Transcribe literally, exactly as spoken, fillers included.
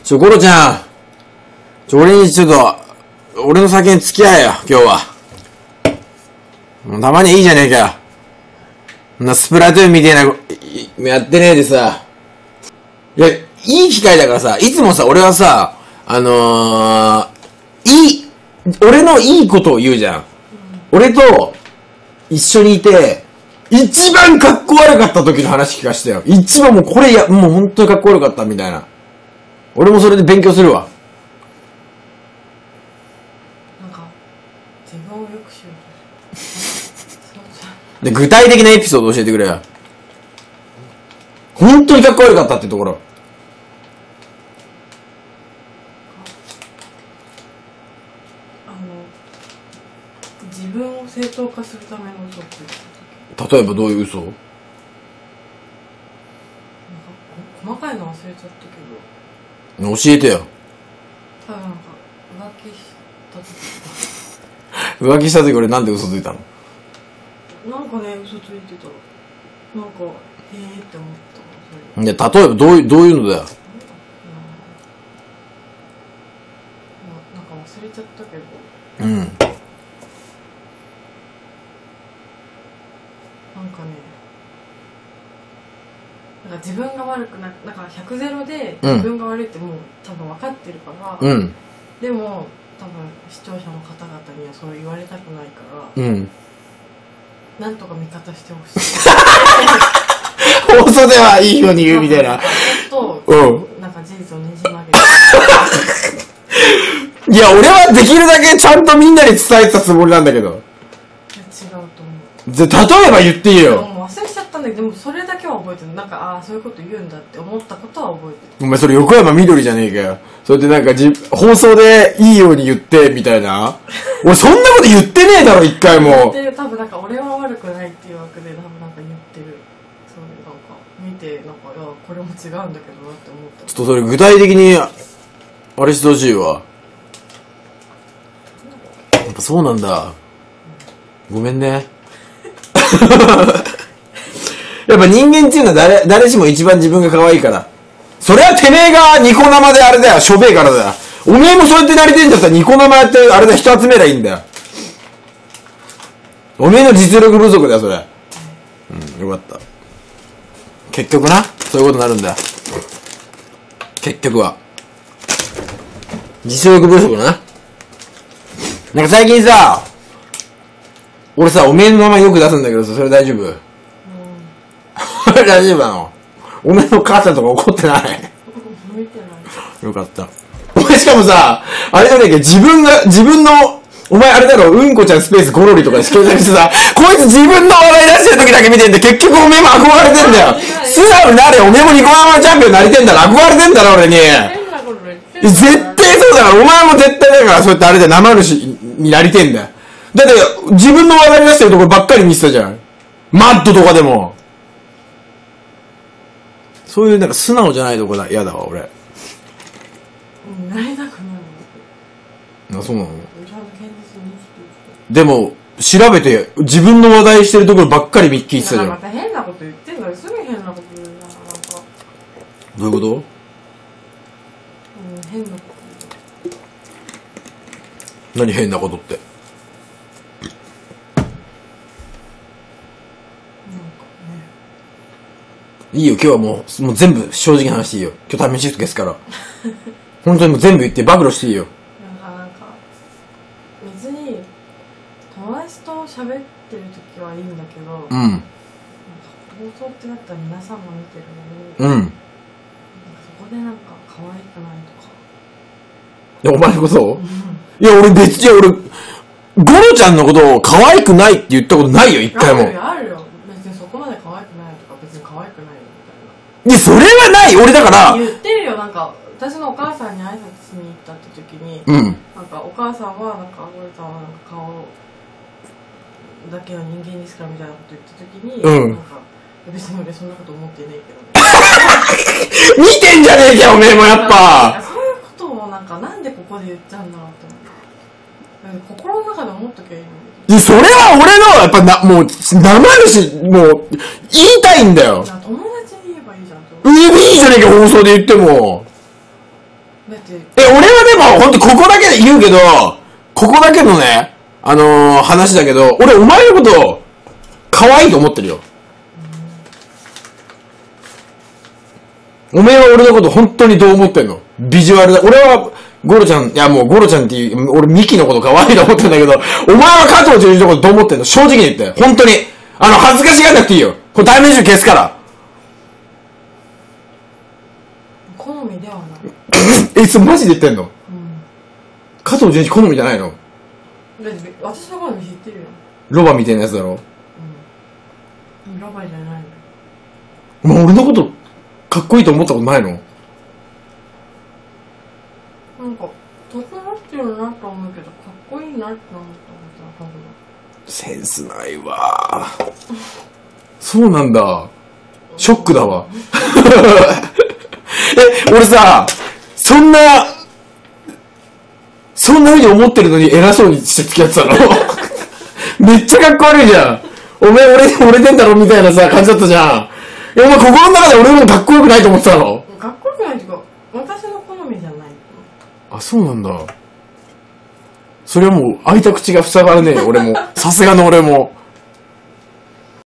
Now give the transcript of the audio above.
ちょ、ゴロちゃん。ちょ、俺にちょっと、俺の酒に付き合えよ、今日は。たまにはいいじゃねえかよ。そんなスプラトゥーンみたいな、やってねえでさ。いや、いい機会だからさ、いつもさ、俺はさ、あのー、いい、俺のいいことを言うじゃん。俺と一緒にいて、一番かっこ悪かった時の話聞かしてよ。一番もうこれや、もう本当にかっこ悪かったみたいな。俺もそれで勉強するわ。 なんか、自分をよくしようとしてで、具体的なエピソード教えてくれよ。本当にかっこ悪かったってところ。 あの、自分を正当化するための嘘って言った時。 例えばどういう嘘？ なんか細かいの忘れちゃったけど。 教えてよ。 多分なんか浮気した時とか。 浮気した時俺なんで嘘ついたの？ なんかね、嘘ついてた。なんか、へえって思ったの。 いや、例えばどういう、どういうのだよ。 なんか忘れちゃったけど。 うん。 なんかね、なんか自分が悪くな、なんかひゃくゼロで自分が悪いってもう多分分かってるから、 うん。 でも多分視聴者の方々にはそう言われたくないから、 うん。 なんとか味方してほしい。 放送ではいいように言うみたいな。 と、 うん。 なんか事実をねじ曲げて。いや、俺はできるだけちゃんとみんなに伝えてたつもりなんだけど。 いや、違うと思う。 じゃ、例えば言っていいよ。 もう忘れちゃったんだけど、でもそれだけは覚えてる。なんか、ああ、そういうこと言うんだって思ったことは覚えてる。 お前それ横山みどりじゃねえかよ。それでなんかじ、放送でいいように言って、みたいな。俺そんなこと言ってねえだろ、一回も。 言ってる、多分なんか俺は悪くないっていう枠で、多分なんか言ってる。そういうなんか、見て、なんか、いや、これも違うんだけどなって思った。 ちょっとそれ具体的に、あれしてほしいわ。やっぱそうなんだ。ごめんね。やっぱ人間っていうのは誰、誰しも一番自分が可愛いから。それはてめえがニコ生であれだよ、しょべえからだよ。おめえもそうやってなりてんだったらニコ生やってあれだ、人集めりゃいいんだよ。おめえの実力不足だよ、それ。うん、よかった。結局な、そういうことになるんだよ。結局は。実力不足な。なんか最近さ、俺さ、おめえの名前よく出すんだけどさ、それ大丈夫？うん。大丈夫なの？おめえの母さんとか怒ってない？ 向いてない。 よかった。お前しかもさ、あれじゃねえか、自分が、自分の、お前あれだろ、うんこちゃんスペースゴロリとかで検索してさ、こいつ自分の笑い出してる時だけ見てんで、結局おめえも憧れてんだよ。素直になれよ、おめえもニコ生チャンピオンになりてんだろ、憧れてんだろ、俺に。絶対そうだから、お前も絶対だから、そうやってあれで生主になりてんだよ。だって、自分の笑い出してるところばっかり見てたじゃん。マッドとかでも。そういうなんか素直じゃないとこだ、嫌だわ、俺。 うん、なりたくない。 あ、そうなの？ ちゃんと現実に生きてる。 でも、調べて、自分の話題してるところばっかり見聞いてたじゃん。 また変なこと言ってんだよ。すぐ変なこと言うな、なんか。 どういうこと？ うん、変なこと言う。 何変なことって。いいよ、今日はもう、もう全部正直に話していいよ。今日試しシフト消すから。本当にもう全部言って暴露していいよ。 なんか、なんか、別に、友達と喋ってる時はいいんだけど、 うん。 なんか放送ってなったら皆さんも見てるのに、 うん。 なんかそこでなんか可愛くないとか。 いや、お前のことうん、 いや、俺別に、俺、ゴロちゃんのことを可愛くないって言ったことないよ、一回も。 あるよ、あるよ。別にそこまで可愛くないとか、別に可愛くないよみたいな。 いや、それはない俺だから。 言ってるよ、なんか、私のお母さんに挨拶しに行ったって時に、 うん。 なんかお母さんは、なんか、ゴリさんはなんか顔だけの人間ですからみたいなこと言った時に、 うん、 なんか、別に俺そんなこと思ってねえけどね。 見てんじゃねえかよ、おめえもやっぱ。 そういうことをなんか、なんでここで言っちゃうんだろうって思って。心の中で思っときゃいいのに。 いや、それは俺の、やっぱな、もう、生主、もう、言いたいんだよ。 友達に言えばいいじゃん。 いいじゃねえか、放送で言っても。 だってえ、俺はでも、ほんとここだけで言うけど、ここだけのね、あのー、話だけど、俺お前のこと、可愛いと思ってるよ。お前は俺のこと本当にどう思ってんの？ビジュアルだ。俺は、ゴロちゃん、いやもうゴロちゃんっていう、俺ミキのこと可愛いと思ってんだけど、お前は加藤純一のことどう思ってんの？正直に言って。本当に。あの、恥ずかしがらなくていいよ。これ対面集消すから。 好みではない。 え、それマジで言ってんの？ うん。 加藤純一好みじゃないの？ だって私の好み知ってるよ。 ロバみたいなやつだろ？ うん。ロバじゃないの。 お前俺のことかっこいいと思ったことないの？ なんか整ってるなと思うけど、かっこいいなって思ったことは多分センスないわ。そうなんだ。ショックだわ。え、俺さ、そんな、そんな風に思ってるのに偉そうにして付き合ってたの？めっちゃかっこ悪いじゃん。お前俺、俺でんだろみたいなさ、感じだったじゃん。え、お前心の中で俺のかっこよくないと思ってたの？ かっこよくないっていうか、私の好みじゃない。 あ、そうなんだ。それはもう、開いた口が塞がらねえよ、俺も。さすがの俺も。